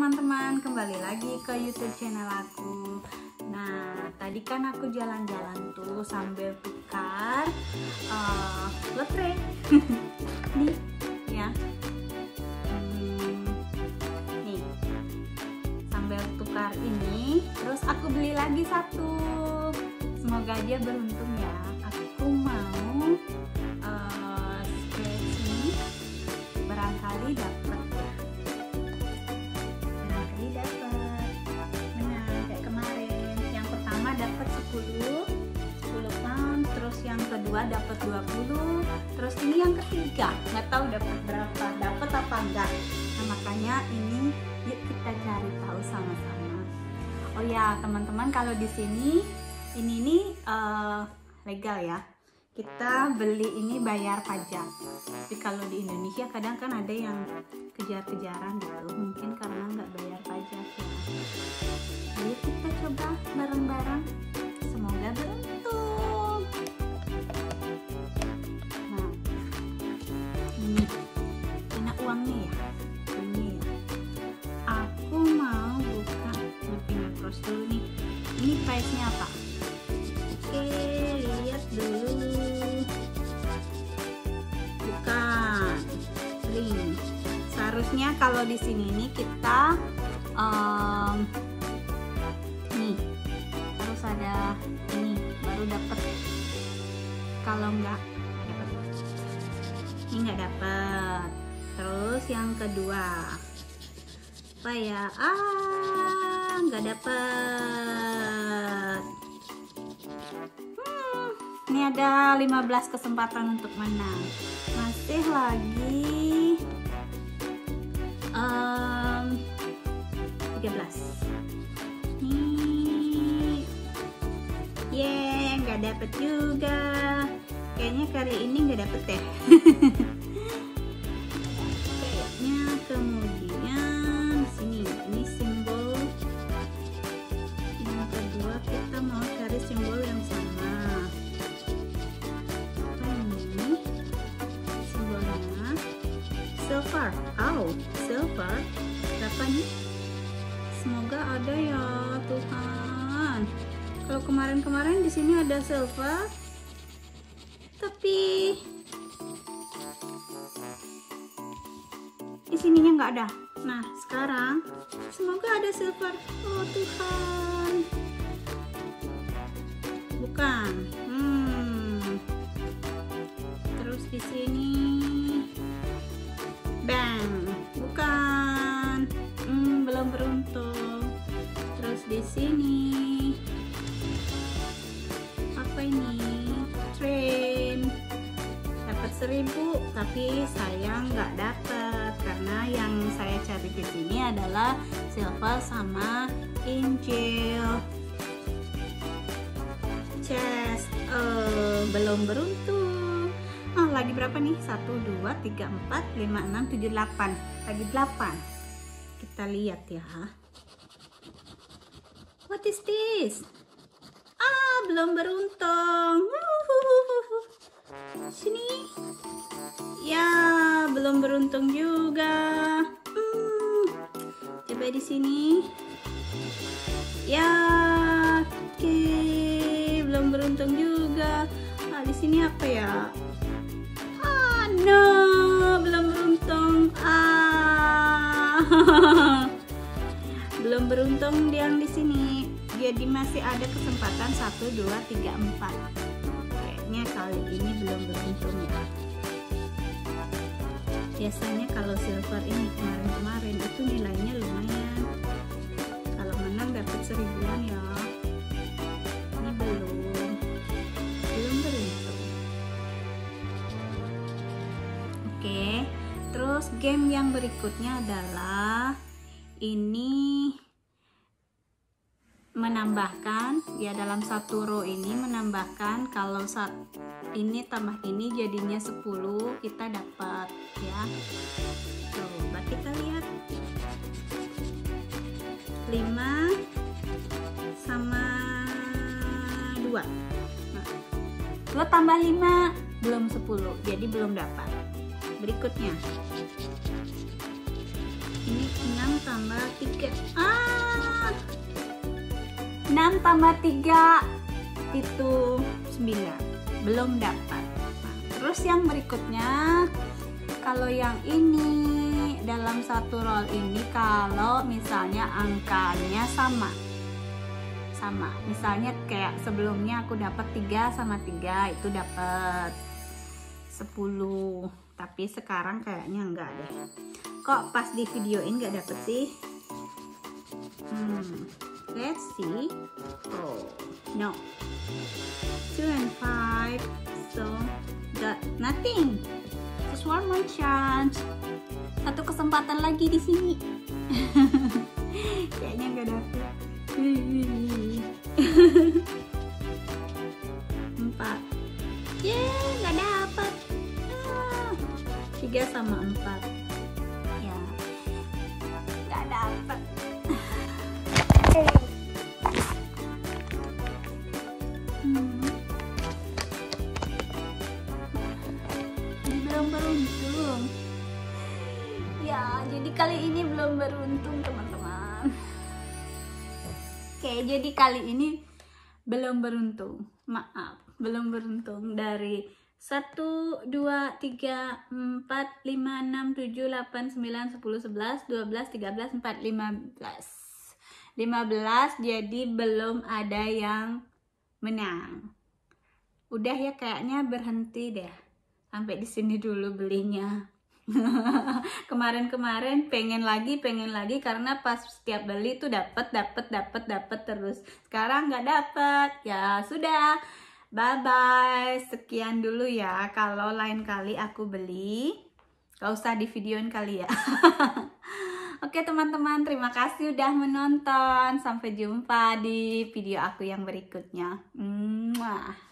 teman-teman, kembali lagi ke YouTube channel aku. Nah, tadi kan aku jalan-jalan tuh sambil tukar lotre nih ya. Nih, sambil tukar ini, terus aku beli lagi satu. Semoga aja beruntung ya. Aku mau scratch ini, barangkali dapat. Dapat 10 pound, terus yang kedua dapat 20, terus ini yang ketiga nggak tahu dapat berapa, dapat apa enggak. Nah, makanya ini yuk kita cari tahu sama-sama. Oh ya teman-teman, kalau di sini ini legal ya, kita beli ini bayar pajak. Tapi kalau di Indonesia kadang kan ada yang kejar-kejaran gitu, mungkin karena nggak bayar pajak ya. Ayo kita coba bareng-bareng, semoga beruntung. Nah, ini enak uangnya ya, ini ya. Aku mau buka finger cross dulu nih. Ini price-nya apa? Oke, lihat dulu. Bukan ring. Seharusnya kalau di sini nih kita nih harus ada ini baru dapat. Kalau enggak ini nggak dapat. Terus yang kedua apa ya? Nggak dapat. Ini ada 15 kesempatan untuk menang. Masih lagi 13. Nih, nggak dapet juga. Kayaknya kali ini nggak dapet deh. Kayaknya kemudian sini ini simbol. Yang kedua kita mau cari simbol yang sama. Apa ini? Simbolnya silver. Silver. Berapa nih? Semoga ada ya Tuhan. Kalau kemarin-kemarin di sini ada silver, tapi di sininya nggak ada. Nah sekarang semoga ada silver. Oh Tuhan, bukan. Terus di sini bang, bukan. Belum beruntung. Terus di sini apa ini? Train. Dapat 1000, tapi sayang nggak dapat karena yang saya cari di sini adalah silver sama angel. Chest. Belum beruntung. Lagi berapa nih? 1, 2, 3, 4, 5, 6, 7, 8. Lagi 8. Kita lihat ya. What is this? Belum beruntung. Sini. Ya, belum beruntung juga. Coba di sini. Ya, oke, belum beruntung juga. Di sini apa ya? No, belum beruntung. Belum beruntung yang di sini. Jadi masih ada kesempatan 1, 2, 3, 4. Kayaknya kali ini belum beruntung ya. Biasanya kalau silver ini kemarin-kemarin itu nilainya lumayan. Kalau menang dapat 1000-an ya. Ini belum beruntung. Oke, terus game yang berikutnya adalah ini menambahkan ya, dalam satu row ini menambahkan, kalau ini tambah ini jadinya 10, kita dapat ya. Coba kita lihat 5 sama 2. Nah, lo tambah 5 belum 10, jadi belum dapat. Berikutnya ini 6 tambah 3. 6 tambah 3 itu 9. Belum dapat. Nah, terus yang berikutnya, kalau yang ini dalam satu roll ini, kalau misalnya angkanya sama, misalnya kayak sebelumnya aku dapat 3 sama 3 itu dapat 10, tapi sekarang kayaknya enggak deh. Kok pas di videoin nggak dapet sih? Let's see. Oh no, 2 and 5, so got nothing. Just one more chance. Satu kesempatan lagi di sini. Kayaknya nggak dapet. 4. Nggak dapet. 3 sama 4. Ya, nggak dapet. Belum beruntung. Ya, jadi kali ini belum beruntung, teman-teman. Oke, jadi kali ini belum beruntung. Maaf, belum beruntung. Dari 1, 2, 3, 4, 5, 6, 7, 8, 9, 10, 11, 12, 13, 14, 15. Jadi belum ada yang menang. Udah ya, kayaknya berhenti deh. Sampai di sini dulu belinya. Kemarin pengen lagi karena pas setiap beli tuh dapat terus. Sekarang nggak dapat. Ya sudah. Bye bye. Sekian dulu ya. Kalau lain kali aku beli, gak usah di videoin kali ya. Oke teman-teman, terima kasih udah menonton. Sampai jumpa di video aku yang berikutnya. Mwah.